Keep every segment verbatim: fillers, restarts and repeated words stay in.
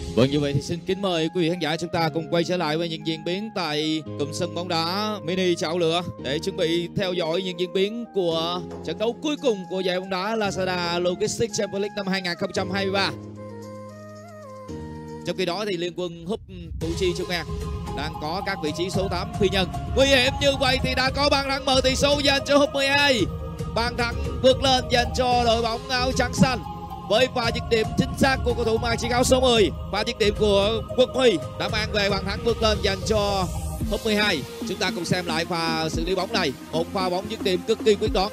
Vâng, như vậy thì xin kính mời quý vị khán giả chúng ta cùng quay trở lại với những diễn biến tại cụm sân bóng đá mini chảo lửa để chuẩn bị theo dõi những diễn biến của trận đấu cuối cùng của giải bóng đá Lazada Logistics Champions League năm hai nghìn không trăm hai mươi ba. Trong khi đó thì Liên Quân Húp Củ Chi Trung An đang có các vị trí số tám phi nhân. Nguy hiểm như vậy thì đã có bàn thắng mở tỷ số dành cho Húp mười hai. Bàn thắng vượt lên dành cho đội bóng áo trắng xanh với pha dứt điểm chính xác của cầu thủ mang chiếc áo số mười. Pha dứt điểm của Quân Huy đã mang về bàn thắng vượt lên dành cho Húp mười hai. Chúng ta cùng xem lại pha xử lý bóng này, một pha bóng dứt điểm cực kỳ quyết đoán.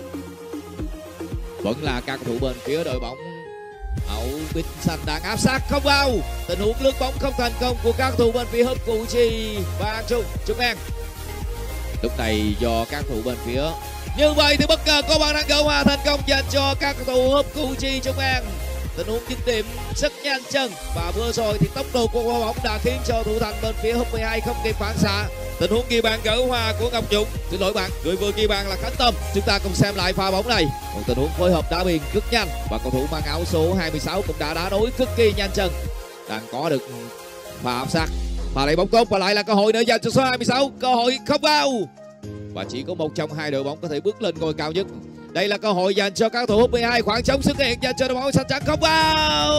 Vẫn là các cầu thủ bên phía đội bóng áo bít xanh đang áp sát không vào. Tình huống lướt bóng không thành công của các cầu thủ bên phía Húp Củ Chi và An Trung Trung An. Lúc này do các cầu thủ bên phía như vậy thì bất ngờ có bàn thắng gỡ hòa thành công dành cho các cầu thủ Húp Củ Chi Trung An. Tình huống dứt điểm rất nhanh chân và vừa rồi thì tốc độ của quả bóng đã khiến cho thủ thành bên phía Húp mười hai không kịp phản xạ. Tình huống ghi bàn gỡ hòa của Ngọc Dũng, xin lỗi bạn, người vừa ghi bàn là Khánh Tâm. Chúng ta cùng xem lại pha bóng này, một tình huống phối hợp đá biên rất nhanh và cầu thủ mang áo số hai mươi sáu cũng đã đá nối cực kỳ nhanh chân, đang có được pha áp sát. Pha lấy bóng tốt và lại là cơ hội nữa dành cho số hai mươi sáu, cơ hội không vào và chỉ có một trong hai đội bóng có thể bước lên ngôi cao nhất. Đây là cơ hội dành cho các thủ Húp mười hai, khoảng trống xuất hiện dành cho đội bóng xanh trắng không vào.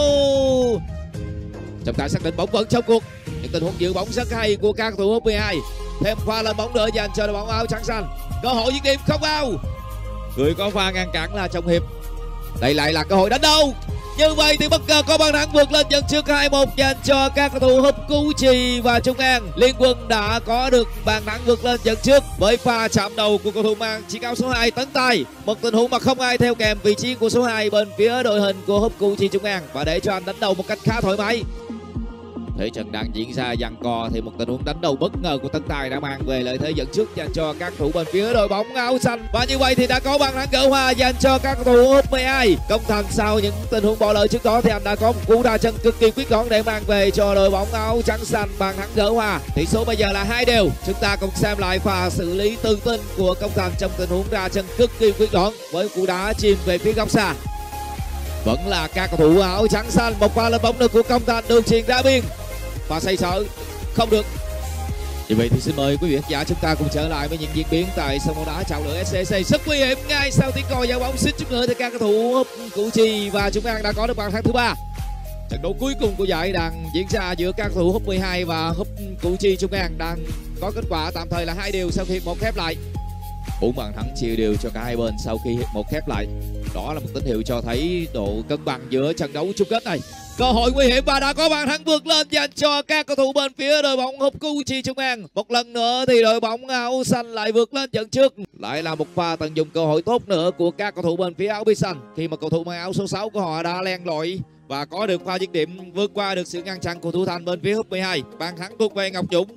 Trọng tài xác định bóng vẫn trong cuộc. Những tình huống giữ bóng rất hay của các thủ Húp mười hai. Thêm pha lên bóng nữa dành cho đội bóng áo trắng xanh. Cơ hội dứt điểm không vào. Người có pha ngăn cản là Trọng Hiệp. Đây lại là cơ hội đánh đầu. Như vậy thì bất ngờ có bàn thắng vượt lên dẫn trước hai một dành cho các cầu thủ Húp Củ Chi và Trung An. Liên Quân đã có được bàn thắng vượt lên dẫn trước với pha chạm đầu của cầu thủ mang chiếc áo số hai Tấn Tài. Một tình huống mà không ai theo kèm vị trí của số hai bên phía đội hình của Húp Củ Chi Trung An và để cho anh đánh đầu một cách khá thoải mái. Thế trận đang diễn ra giằng co thì một tình huống đánh đầu bất ngờ của Tấn Tài đã mang về lợi thế dẫn trước dành cho các thủ bên phía đội bóng áo xanh. Và như vậy thì đã có bàn thắng gỡ hòa dành cho các cầu thủ Húp mười hai. Công Thành sau những tình huống bỏ lỡ trước đó thì anh đã có một cú đá chân cực kỳ quyết đoán để mang về cho đội bóng áo trắng xanh bàn thắng gỡ hòa. Tỷ số bây giờ là hai đều. Chúng ta cùng xem lại pha xử lý tự tin của Công Thành trong tình huống ra chân cực kỳ quyết đoán với cú đá chìm về phía góc xa. Vẫn là các cầu thủ áo trắng xanh, một pha lên bóng nữa của Công Thành đường chuyền đá biên và xây sở không được. Như vậy thì xin mời quý vị khán giả chúng ta cùng trở lại với những diễn biến tại sân bóng đá chảo lửa ét xê xê. Rất nguy hiểm ngay sau tiếng còi giao bóng, suýt chút nữa thì các cầu thủ Húp Củ Chi và Trung An đã có được bàn thắng thứ ba. Trận đấu cuối cùng của giải đang diễn ra giữa các cầu thủ Húp mười hai và Húp Củ Chi Trung An đang có kết quả tạm thời là hai đều sau khi hiệp một khép lại. Bốn bàn thắng chia đều cho cả hai bên sau khi hiệp một khép lại. Đó là một tín hiệu cho thấy độ cân bằng giữa trận đấu chung kết này. Cơ hội nguy hiểm và đã có bàn thắng vượt lên dành cho các cầu thủ bên phía đội bóng Húp Củ Chi Trung An. Một lần nữa thì đội bóng áo xanh lại vượt lên dẫn trước. Lại là một pha tận dụng cơ hội tốt nữa của các cầu thủ bên phía áo bít xanh khi mà cầu thủ mang áo số sáu của họ đã len lỏi và có được pha dứt điểm vượt qua được sự ngăn chặn của thủ thành bên phía Húp mười hai. Bàn thắng thuộc về Ngọc Dũng.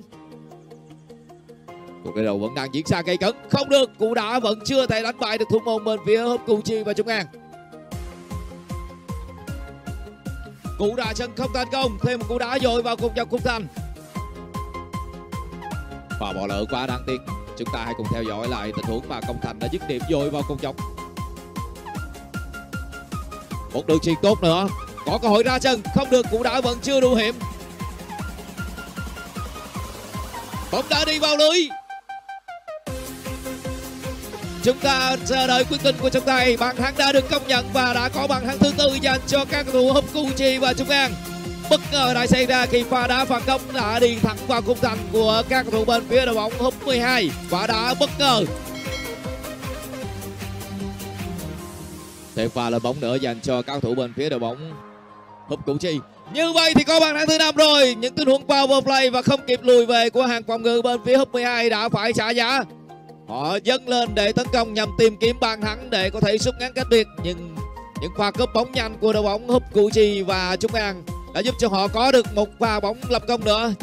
Cuộc đối đầu vẫn đang diễn ra gay cấn, không được, cú đá vẫn chưa thể đánh bại được thủ môn bên phía Húp Củ Chi và Trung An. Cú đá chân không thành công, thêm một cú đá dội vào cùng dọc khung thành. Và bỏ lỡ quá đáng tiếc. Chúng ta hãy cùng theo dõi lại tình huống mà Công Thành đã dứt điểm dội vào cùng dọc. Một đường chuyền tốt nữa, có cơ hội ra chân, không được, cú đá vẫn chưa đủ hiểm. Bóng đã đi vào lưới. Chúng ta chờ đợi quyết định của trọng tài. Bàn thắng đã được công nhận và đã có bàn thắng thứ tư dành cho các cầu thủ Húp Củ Chi và Trung An. Bất ngờ đã xảy ra khi pha đá phản công đã đi thẳng vào khung thành của các cầu thủ bên phía đội bóng Húp mười hai. Pha đá bất ngờ. Thêm pha lên bóng nữa dành cho các cầu thủ bên phía đội bóng Húp Củ Chi. Như vậy thì có bàn thắng thứ năm rồi. Những tình huống power play và không kịp lùi về của hàng phòng ngự bên phía Húp mười hai đã phải trả giá. Họ dâng lên để tấn công nhằm tìm kiếm bàn thắng để có thể rút ngắn cách biệt, nhưng những pha cướp bóng nhanh của đội bóng Húp Củ Chi và Trung An đã giúp cho họ có được một pha bóng lập công nữa.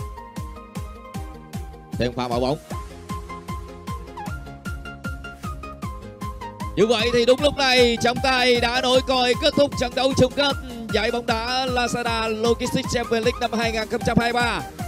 Thêm pha mở bóng. Như vậy thì đúng lúc này trọng tài đã nổi còi kết thúc trận đấu chung kết giải bóng đá Lazada Logistics Champions League năm hai nghìn không trăm hai mươi ba.